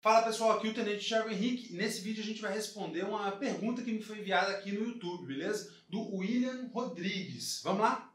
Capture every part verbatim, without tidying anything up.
Fala pessoal, aqui é o Tenente Thiago Henrique e nesse vídeo a gente vai responder uma pergunta que me foi enviada aqui no YouTube, beleza? Do William Rodrigues. Vamos lá?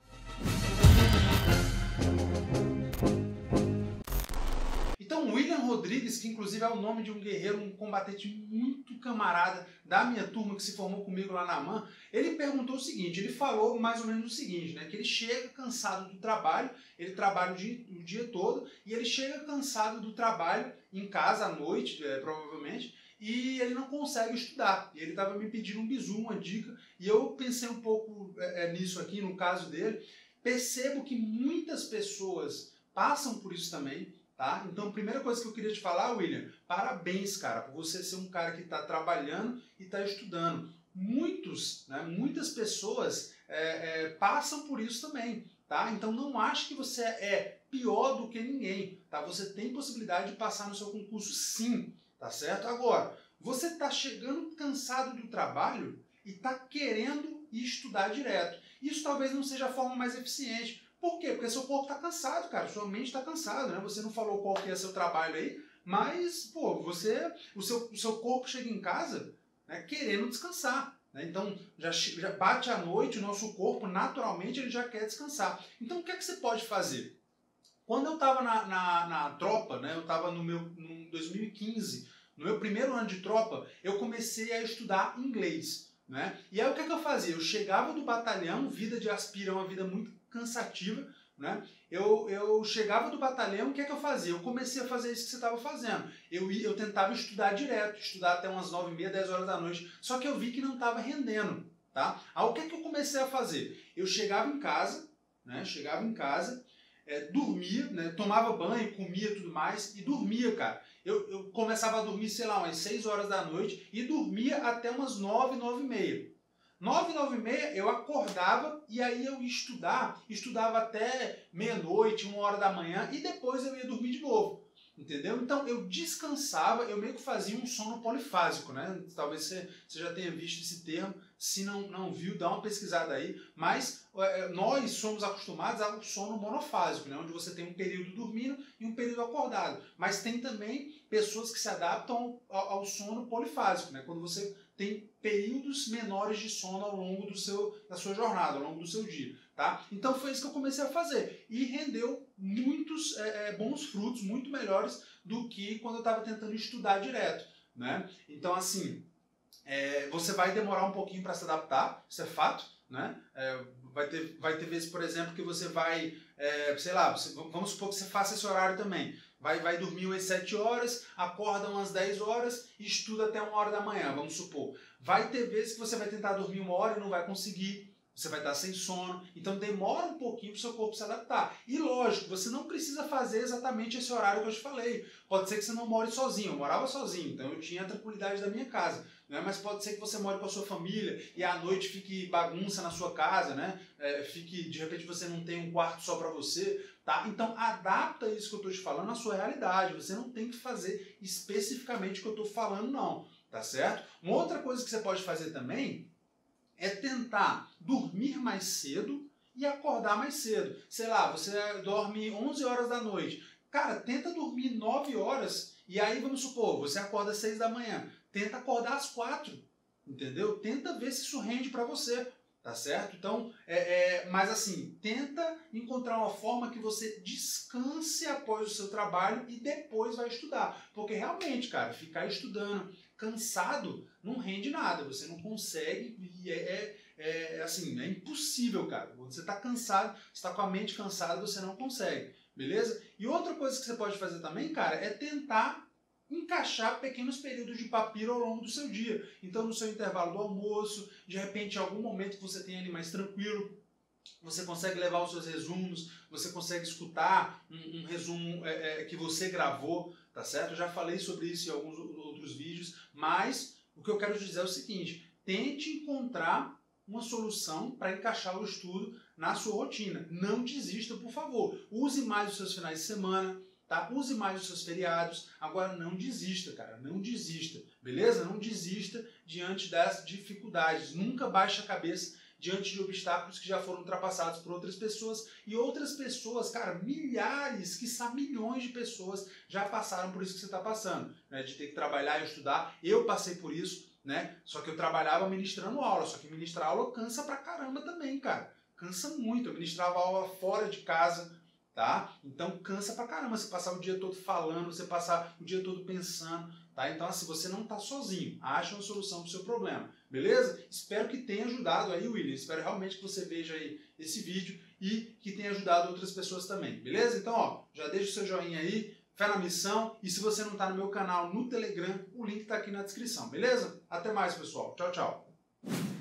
Então, William Rodrigues, que inclusive é o nome de um guerreiro, um combatente muito camarada da minha turma que se formou comigo lá na AMAN, ele perguntou o seguinte, ele falou mais ou menos o seguinte, né, que ele chega cansado do trabalho, ele trabalha o dia, o dia todo, e ele chega cansado do trabalho em casa à noite, é, provavelmente, e ele não consegue estudar. E ele estava me pedindo um bizu, uma dica, e eu pensei um pouco é, nisso aqui, no caso dele. Percebo que muitas pessoas passam por isso também. Tá? Então, a primeira coisa que eu queria te falar, William, parabéns, cara, por você ser um cara que está trabalhando e está estudando. Muitos, né, muitas pessoas é, é, passam por isso também, tá? Então, não ache que você é pior do que ninguém, tá? Você tem possibilidade de passar no seu concurso, sim, tá certo? Agora, você está chegando cansado do trabalho e está querendo estudar direto. Isso talvez não seja a forma mais eficiente. Por quê? Porque seu corpo está cansado, cara. Sua mente está cansada, né? Você não falou qual que é seu trabalho aí, mas, pô, você, o seu, o seu corpo chega em casa, né, querendo descansar. Né? Então, já, já bate a noite, o nosso corpo, naturalmente, ele já quer descansar. Então, o que é que você pode fazer? Quando eu estava na, na, na tropa, né, eu estava no meu no dois mil e quinze, no meu primeiro ano de tropa, eu comecei a estudar inglês. Né? E aí o que, é que eu fazia? Eu chegava do batalhão, vida de aspira é uma vida muito cansativa, né? Eu, eu chegava do batalhão, o que é que eu fazia? Eu comecei a fazer isso que você estava fazendo. Eu, ia, eu tentava estudar direto, estudar até umas nove e meia, dez horas da noite, só que eu vi que não estava rendendo. Tá? Aí o que é que eu comecei a fazer? Eu chegava em casa, né? Chegava em casa, é, dormia, né? Tomava banho, comia e tudo mais, e dormia, cara. Eu, eu começava a dormir, sei lá, umas seis horas da noite e dormia até umas nove, nove e meia. nove, nove e meia eu acordava e aí eu ia estudar, estudava até meia-noite, uma hora da manhã e depois eu ia dormir de novo. Entendeu? Então eu descansava, eu meio que fazia um sono polifásico, né? Talvez você, você já tenha visto esse termo, se não, não viu, dá uma pesquisada aí, mas é, nós somos acostumados ao sono monofásico, né? Onde você tem um período dormindo e um período acordado, mas tem também pessoas que se adaptam ao, ao sono polifásico, né? Quando você tem períodos menores de sono ao longo do seu, da sua jornada, ao longo do seu dia. Tá? Então foi isso que eu comecei a fazer e rendeu muitos é, é, bons frutos, muito melhores do que quando eu estava tentando estudar direto. Né? Então assim, é, você vai demorar um pouquinho para se adaptar, isso é fato. Né? É, vai, ter, vai ter vezes, por exemplo, que você vai, é, sei lá, você, vamos supor que você faça esse horário também. Vai, vai dormir umas sete horas, acorda umas dez horas e estuda até uma hora da manhã, vamos supor. Vai ter vezes que você vai tentar dormir uma hora e não vai conseguir. Você vai estar sem sono, então demora um pouquinho para o seu corpo se adaptar. E lógico, você não precisa fazer exatamente esse horário que eu te falei. Pode ser que você não more sozinho, eu morava sozinho, então eu tinha a tranquilidade da minha casa. Né? Mas pode ser que você more com a sua família e à noite fique bagunça na sua casa, né? É, fique, de repente você não tem um quarto só para você. Tá? Então adapta isso que eu estou te falando à sua realidade. Você não tem que fazer especificamente o que eu estou falando, não. Tá certo? Uma outra coisa que você pode fazer também é tentar dormir mais cedo e acordar mais cedo. Sei lá, você dorme onze horas da noite. Cara, tenta dormir nove horas e aí, vamos supor, você acorda às seis da manhã. Tenta acordar às quatro, entendeu? Tenta ver se isso rende para você, tá certo? Então, é, é, mas assim, tenta encontrar uma forma que você descanse após o seu trabalho e depois vai estudar. Porque realmente, cara, ficar estudando cansado não rende nada, você não consegue e é, é, é assim, é impossível, cara. Quando você está cansado, você está com a mente cansada, você não consegue, beleza? E outra coisa que você pode fazer também, cara, é tentar encaixar pequenos períodos de papiro ao longo do seu dia. Então, no seu intervalo do almoço, de repente, em algum momento que você tem ali mais tranquilo, você consegue levar os seus resumos, você consegue escutar um, um resumo é, é, que você gravou, tá certo? Eu já falei sobre isso em alguns outros vídeos, mas o que eu quero te dizer é o seguinte, tente encontrar uma solução para encaixar o estudo na sua rotina. Não desista, por favor. Use mais os seus finais de semana, tá? Use mais os seus feriados. Agora não desista, cara. Não desista, beleza? Não desista diante das dificuldades. Nunca baixe a cabeça diante de obstáculos que já foram ultrapassados por outras pessoas e outras pessoas, cara, milhares, quiçá milhões de pessoas já passaram por isso que você está passando, né? De ter que trabalhar e estudar. Eu passei por isso, né? Só que eu trabalhava ministrando aula, só que ministrar aula cansa pra caramba também, cara. Cansa muito. Eu ministrava aula fora de casa, tá? Então cansa pra caramba você passar o dia todo falando, você passar o dia todo pensando, tá? Então assim, você não tá sozinho. Acha uma solução pro seu problema, beleza? Espero que tenha ajudado aí, William. Espero realmente que você veja aí esse vídeo e que tenha ajudado outras pessoas também, beleza? Então, ó, já deixa o seu joinha aí, fé na missão, e se você não tá no meu canal no Telegram, o link tá aqui na descrição, beleza? Até mais, pessoal. Tchau, tchau.